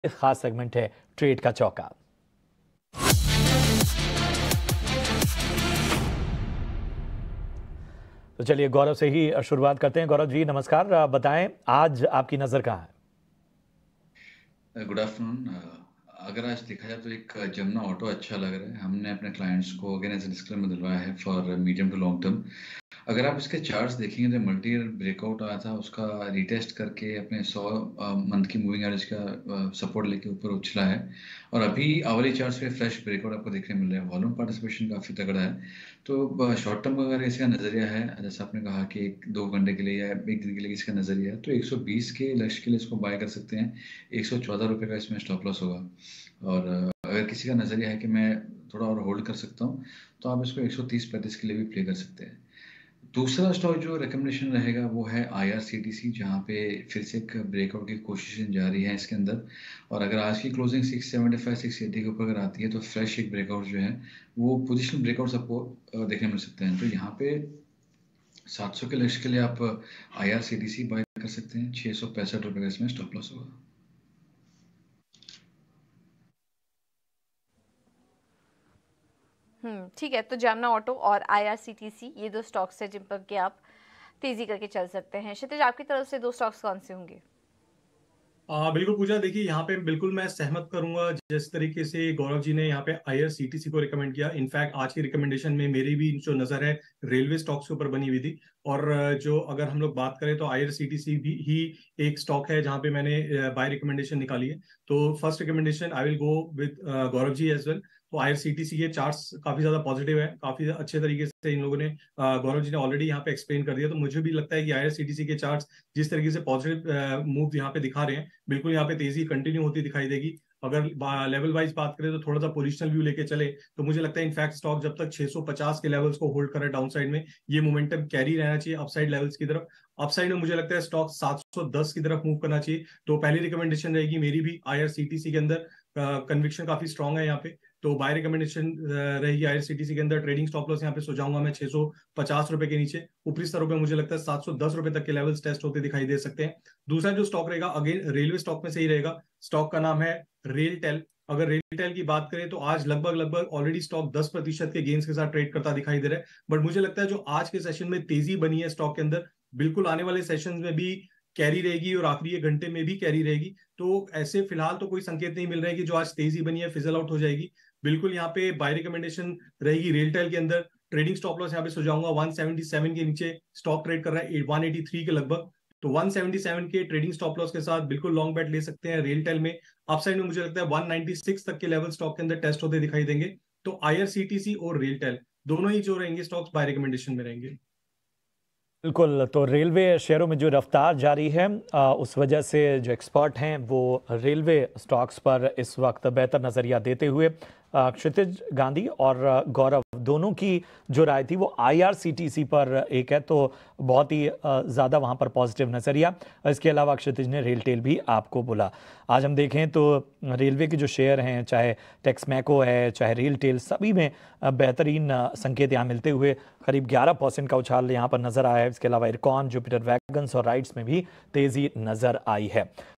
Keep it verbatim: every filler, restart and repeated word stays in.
इस खास सेगमेंट है ट्रेड का चौका। तो चलिए गौरव से ही शुरुआत करते हैं। गौरव जी नमस्कार, बताएं आज आपकी नजर कहाँ है? Good afternoon. अगर आज देखा जाए तो एक जमुना ऑटो अच्छा लग रहा है। हमने अपने क्लाइंट्स को अगेन एज डिस्क्लेमर दिलवाया है for medium to long term. अगर आप इसके चार्ट्स देखेंगे तो मल्टी ईयर ब्रेकआउट आया था, उसका रिटेस्ट करके अपने सौ मंथ की मूविंग एवरेज का सपोर्ट लेके ऊपर उछला है और अभी आवली चार्ट्स पे फ्रेश ब्रेकआउट आपको देखने मिल रहा है। वॉल्यूम पार्टिसिपेशन काफ़ी तगड़ा है। तो शॉर्ट टर्म का अगर इसका नज़रिया है, जैसे आपने कहा कि एक दो घंटे के लिए या एक दिन के लिए इसका नज़रिया है, तो एक सौ बीस के लक्ष्य के लिए इसको बाय कर सकते हैं। एक सौ चौदह रुपये का इसमें स्टॉप लॉस होगा। और अगर किसी का नज़रिया है कि मैं थोड़ा और होल्ड कर सकता हूँ, तो आप इसको एक सौ तीस पैंतीस के लिए भी प्ले कर सकते हैं। दूसरा स्टॉक जो रिकमेंडेशन रहेगा वो है आईआरसीटीसी, जहाँ पे फिर से एक ब्रेकआउट की कोशिश जारी है इसके अंदर। और अगर आज की closing six seventy five six eighty के ऊपर अगर आती है तो फ्रेश एक ब्रेकआउट जो है वो पोजिशनल ब्रेकआउट आपको देखने मिल सकते हैं। तो यहाँ पे सात सौ के लक्ष्य के लिए आप आईआरसीटीसी बाय कर सकते हैं। छः सौ पैंसठ रुपये का इसमें स्टॉप लॉस होगा। हम्म ठीक है, तो जामना ऑटो और आईआरसीटीसी ये दो स्टॉक्स है जिन पर के आप तेजी करके चल सकते हैं। क्षितिज, आपकी तरफ से दो स्टॉक्स कौन से होंगे? हाँ बिल्कुल पूजा, देखिए यहाँ पे बिल्कुल मैं सहमत करूंगा जिस तरीके से गौरव जी ने यहाँ पे आईआरसीटीसी को रिकमेंड किया। इनफैक्ट आज की रिकमेंडेशन में मेरी भी जो नजर है रेलवे स्टॉक्स के ऊपर बनी हुई थी। और जो अगर हम लोग बात करें तो आईआरसीटीसी भी ही एक स्टॉक है जहाँ पे मैंने बाय रिकमेंडेशन निकाली है। तो first recommendation I will go with Gaurav ji as well. तो आईआरसीटीसी के चार्ट्स काफी ज्यादा पॉजिटिव है, काफी अच्छे तरीके से इन लोगों ने गौरव जी ने ऑलरेडी यहाँ पे एक्सप्लेन कर दिया। तो मुझे भी लगता है कि आईआरसीटीसी के चार्ट्स जिस तरीके से पॉजिटिव मूव यहाँ पे दिखा रहे हैं, बिल्कुल यहाँ पे तेजी कंटिन्यू होती दिखाई देगी। अगर लेवल वाइज बात करें तो थोड़ा सा पोजिशनल व्यू लेके चले तो मुझे लगता है इनफैक्ट स्टॉक जब तक छह सौ पचास के लेवल्स को होल्ड करे डाउन साइड में, ये मोमेंटम कैरी रहना चाहिए अपसाइड लेवल्स की तरफ। अपसाइड में मुझे लगता है स्टॉक सात सौ दस की तरफ मूव करना चाहिए। तो पहली रिकमेंडेशन रहेगी मेरी भी आईआरसीटीसी के अंदर। कन्विक्शन काफी स्ट्रॉन्ग है यहाँ पे, तो बाय रिकमेंडेशन रहेगी आईआरसीटीसी के अंदर। ट्रेडिंग स्टॉप लॉस यहाँ पे सो जाऊंगा मैं छह सौ पचास रुपए के नीचे। ऊपरी स्तरों पे मुझे लगता है सात सौ दस रुपए तक के लेवल्स टेस्ट होते दिखाई दे सकते हैं। दूसरा जो स्टॉक रहेगा अगेन रेलवे स्टॉक में से ही रहेगा। स्टॉक का नाम है रेलटेल। अगर रेलटेल की बात करें तो आज लगभग लगभग ऑलरेडी स्टॉक दस प्रतिशत के गेंस के साथ ट्रेड करता दिखाई दे रहा है। बट मुझे लगता है जो आज के सेशन में तेजी बनी है स्टॉक के अंदर, बिल्कुल आने वाले सेशन में भी कैरी रहेगी और आखिरी एक घंटे में भी कैरी रहेगी। तो ऐसे फिलहाल तो कोई संकेत नहीं मिल रहा है कि जो आज तेजी बनी है फिजल आउट हो जाएगी। बिल्कुल यहाँ पे बाय रिकमेंडेशन रहेगी रेलटेल के अंदर। ट्रेडिंग स्टॉप लॉस यहाँ पे सो जाऊंगा एक सौ सतहत्तर के नीचे। स्टॉक ट्रेड कर रहा है एक सौ तिरासी के लगभग, तो एक सौ सतहत्तर के ट्रेडिंग स्टॉप लॉस के साथ बिल्कुल लॉन्ग बैट ले सकते हैं रेलटेल में। अपसाइड में मुझे लगता है एक सौ छियानवे तक के लेवल स्टॉक के अंदर टेस्ट होते दिखाई देंगे। तो आईआरसीटीसी और रेलटेल दोनों ही जो रहेंगे स्टॉक्स बाय रिकमेंडेशन में रहेंगे। बिल्कुल, तो रेलवे शेयरों में जो रफ्तार जारी है आ, उस वजह से जो एक्सपर्ट हैं वो रेलवे स्टॉक्स पर इस वक्त बेहतर नज़रिया देते हुए क्षितिज गांधी और गौरव दोनों की जो राय थी वो आईआरसीटीसी पर एक है, तो बहुत ही ज़्यादा वहाँ पर पॉजिटिव नज़रिया। इसके अलावा क्षितिज ने रेलटेल भी आपको बोला। आज हम देखें तो रेलवे के जो शेयर हैं, चाहे टेक्समैको है चाहे रेलटेल, सभी में बेहतरीन संकेत यहाँ मिलते हुए करीब ग्यारह परसेंट का उछाल यहाँ पर नज़र आया है। इसके अलावा इरकॉन, जुपिटर वैगन्स और राइड्स में भी तेज़ी नज़र आई है।